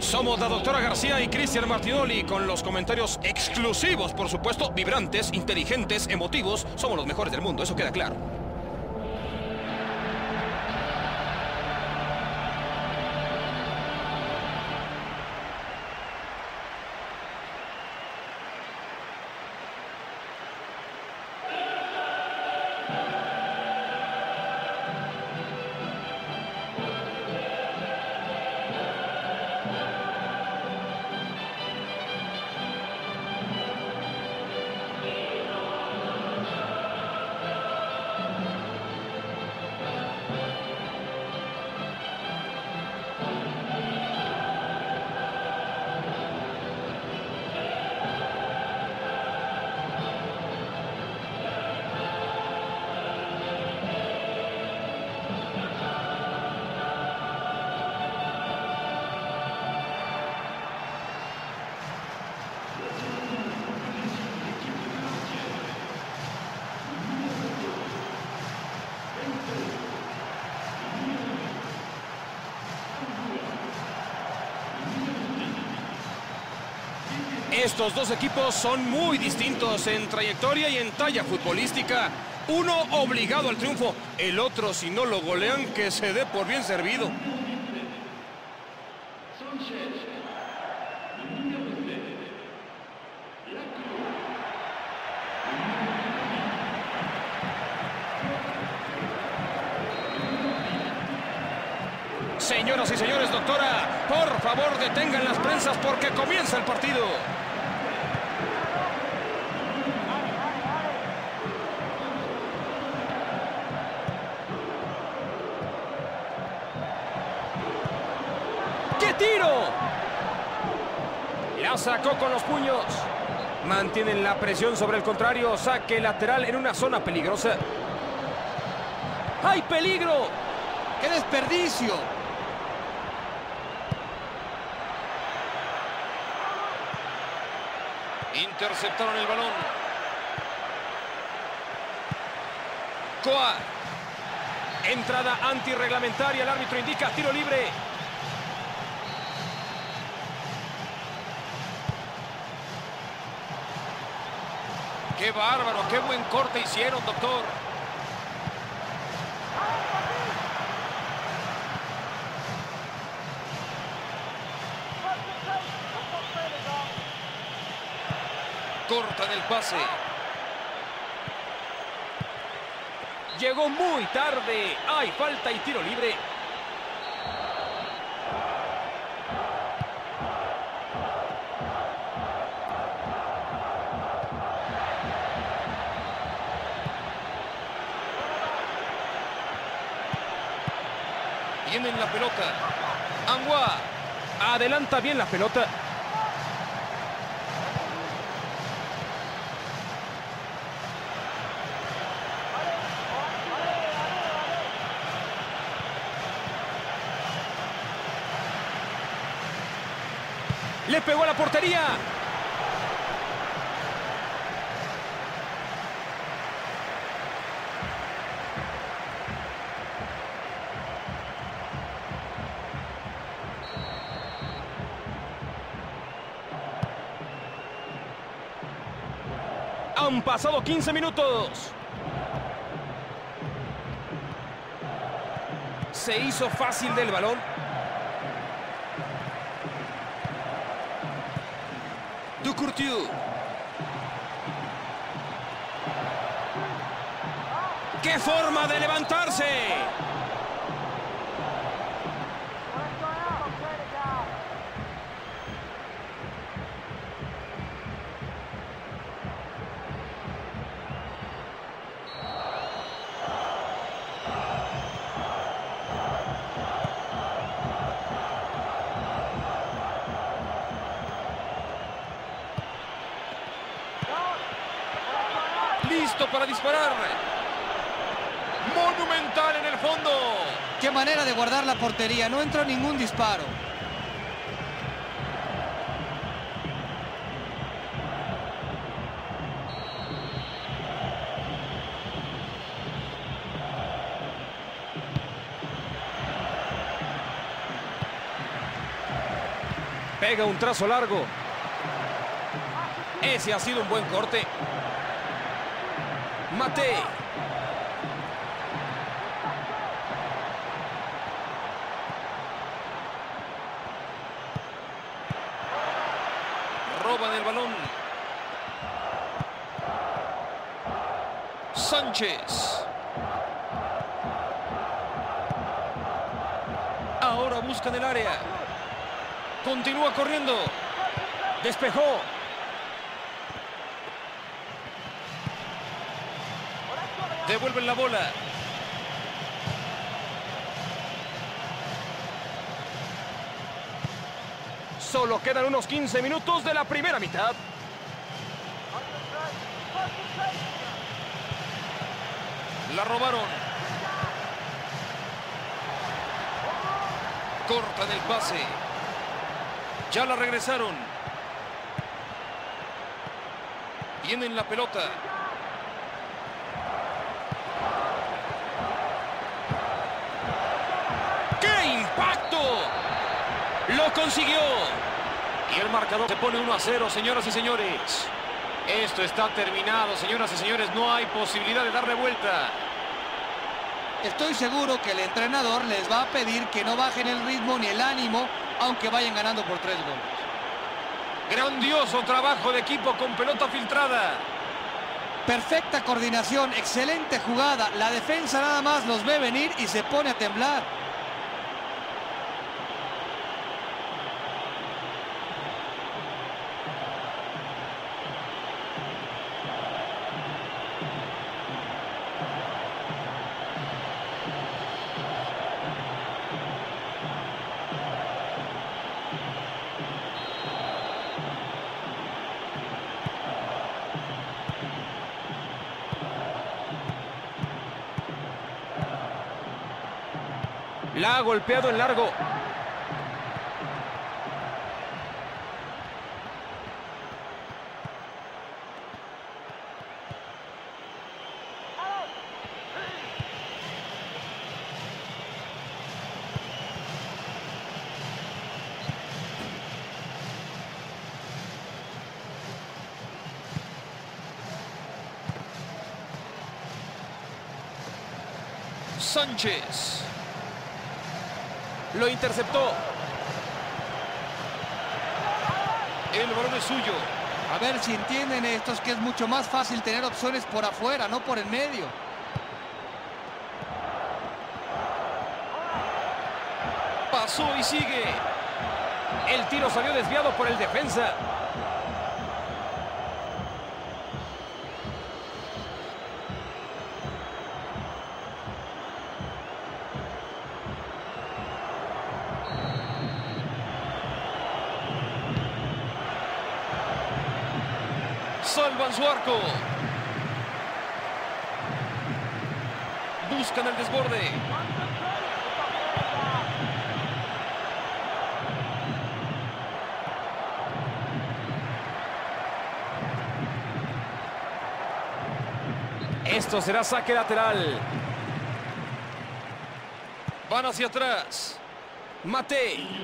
Somos la doctora García y Cristian Martinoli con los comentarios exclusivos, por supuesto, vibrantes, inteligentes, emotivos. Somos los mejores del mundo, eso queda claro. Estos dos equipos son muy distintos en trayectoria y en talla futbolística. Uno obligado al triunfo, el otro, si no lo golean, que se dé por bien servido. Señoras y señores, doctora, por favor detengan las prensas porque comienza el partido. ¡Qué tiro! La sacó con los puños. Mantienen la presión sobre el contrario. Saque lateral en una zona peligrosa. ¡Hay peligro! ¡Qué desperdicio! Interceptaron el balón. Coa. Entrada antirreglamentaria. El árbitro indica tiro libre. ¡Qué bárbaro! ¡Qué buen corte hicieron, doctor! Cortan el pase. Llegó muy tarde. Hay falta y tiro libre. Tienen la pelota. Anguá. Adelanta bien la pelota. Le pegó a la portería. Han pasado 15 minutos. Se hizo fácil del balón. Ducourtiu. ¡Qué forma de levantarse! Listo para disparar. Monumental en el fondo. ¡Qué manera de guardar la portería! No entró ningún disparo. Pega un trazo largo. Ese ha sido un buen corte. Matei. Roban el balón. Sánchez. Ahora buscan el área. Continúa corriendo. Despejó. Devuelven la bola. Solo quedan unos 15 minutos de la primera mitad. La robaron. Cortan el pase. Ya la regresaron. Tienen la pelota. ¡Qué impacto! ¡Lo consiguió! Y el marcador se pone 1-0, señoras y señores. Esto está terminado, señoras y señores. No hay posibilidad de darle vuelta. Estoy seguro que el entrenador les va a pedir que no bajen el ritmo ni el ánimo, aunque vayan ganando por 3 goles. Grandioso trabajo de equipo con pelota filtrada. Perfecta coordinación, excelente jugada. La defensa nada más los ve venir y se pone a temblar. La ha golpeado en largo. Sánchez. Lo interceptó. El balón es suyo. A ver si entienden estos que es mucho más fácil tener opciones por afuera, no por en medio. Pasó y sigue. El tiro salió desviado por el defensa. Salvan su arco. Buscan el desborde. Esto será saque lateral. Van hacia atrás. Matei.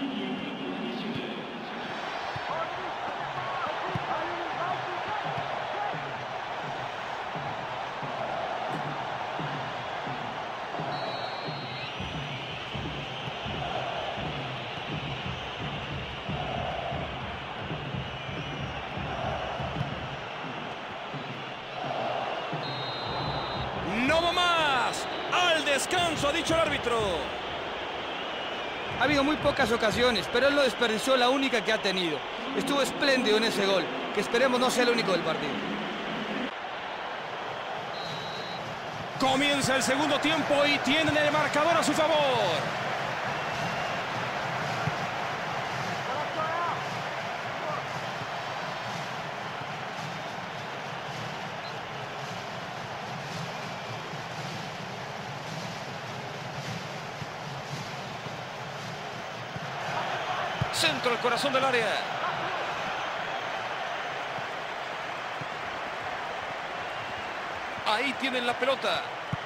¡No va más! ¡Al descanso!, ha dicho el árbitro. Ha habido muy pocas ocasiones, pero él no desperdició la única que ha tenido. Estuvo espléndido en ese gol, que esperemos no sea el único del partido. Comienza el segundo tiempo y tienen el marcador a su favor. Centro al corazón del área. Ahí tienen la pelota.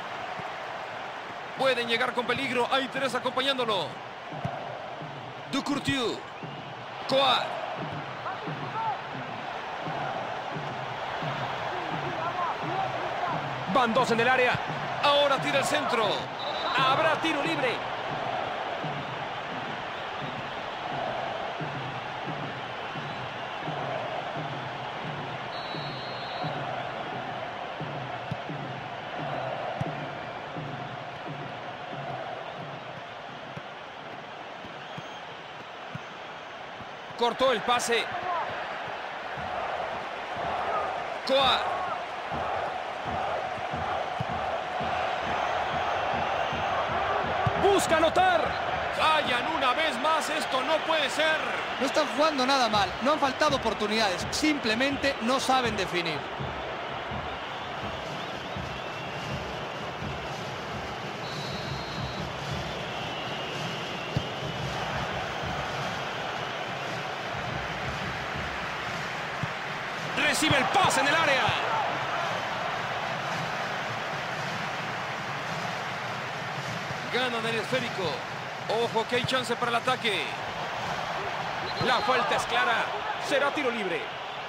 Pueden llegar con peligro. Hay tres acompañándolo. Ducourtiu. Coa. Van dos en el área. Ahora tira el centro. Habrá tiro libre. Cortó el pase. Coa. Busca anotar. Fallan una vez más. Esto no puede ser. No están jugando nada mal. No han faltado oportunidades. Simplemente no saben definir. Recibe el pase en el área. Ganan el esférico. Ojo que hay chance para el ataque. La falta es clara. Será tiro libre.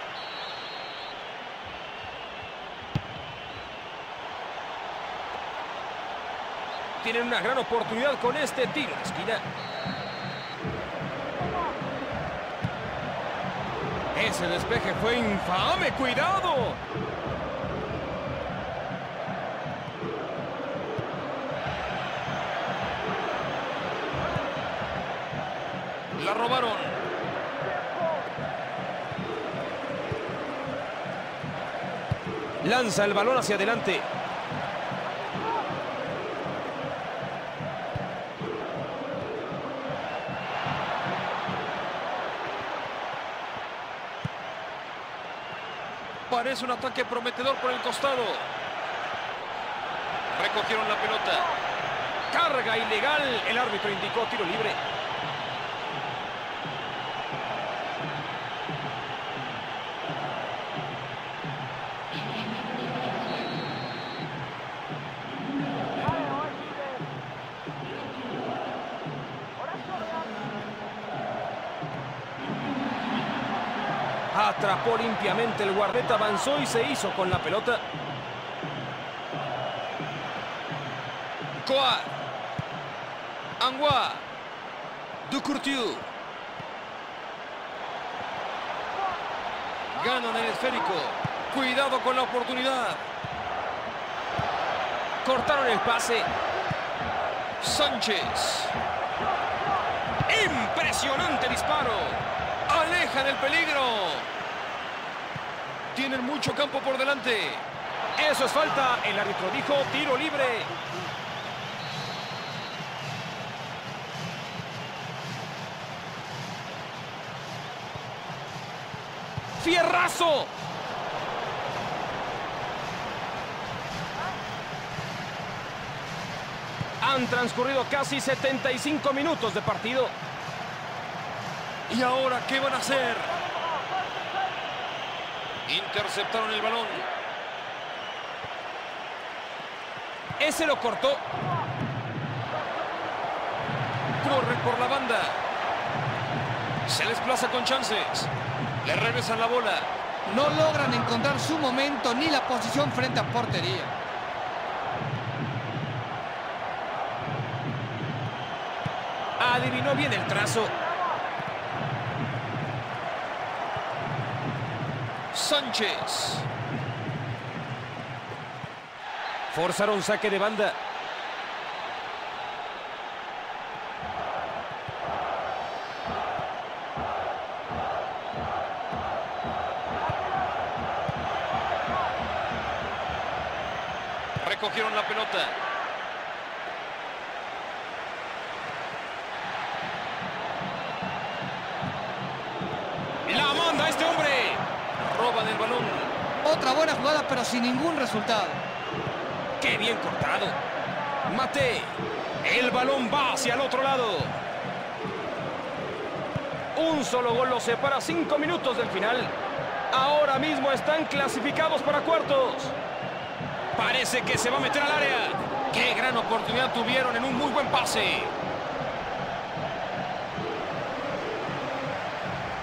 Tienen una gran oportunidad con este tiro de esquina. Ese despeje fue infame. ¡Cuidado! La robaron. Lanza el balón hacia adelante. Parece un ataque prometedor por el costado. Recogieron la pelota. Carga ilegal. El árbitro indicó tiro libre. Atrapó limpiamente el guardeta, avanzó y se hizo con la pelota. Coa. Angua. Ducourtiu. Ganan el esférico. Cuidado con la oportunidad. Cortaron el pase. Sánchez. Impresionante disparo. Alejan el peligro. Tienen mucho campo por delante. Eso es falta. El árbitro dijo tiro libre. ¡Fierrazo! Han transcurrido casi 75 minutos de partido. ¿Y ahora qué van a hacer? Interceptaron el balón. Ese lo cortó. Corren por la banda. Se desplaza con chances. Le regresan la bola. No logran encontrar su momento ni la posición frente a portería. Adivinó bien el trazo. Sánchez. Forzaron saque de banda. Recogieron la pelota. La manda este hombre. Roban el balón. Otra buena jugada, pero sin ningún resultado. ¡Qué bien cortado! Mate. El balón va hacia el otro lado. Un solo gol los separa 5 minutos del final. Ahora mismo están clasificados para cuartos. Parece que se va a meter al área. ¡Qué gran oportunidad tuvieron en un muy buen pase!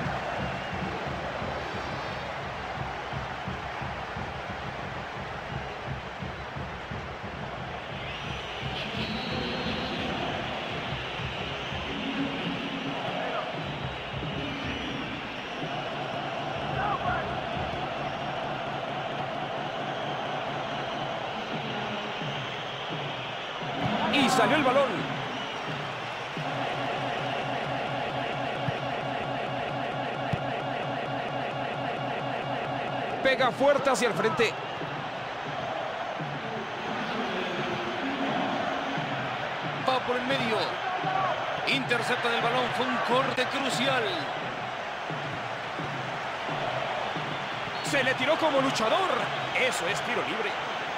Y salió el balón. Pega fuerte hacia el frente. Va por el medio. Intercepta el balón. Fue un corte crucial. Se le tiró como luchador. Eso es tiro libre.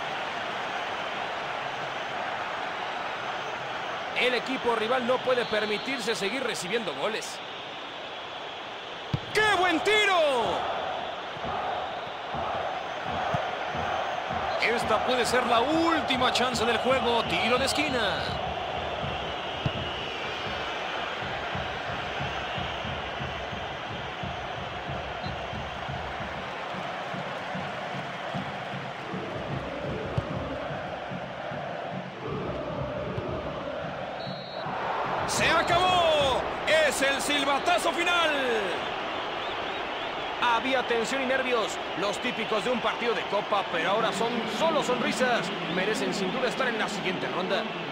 El equipo rival no puede permitirse seguir recibiendo goles. ¡Qué buen tiro! Esta puede ser la última chance del juego. Tiro de esquina. ¡Se acabó! ¡Es el silbatazo final! Había tensión y nervios, los típicos de un partido de copa, pero ahora son solo sonrisas. Merecen sin duda estar en la siguiente ronda.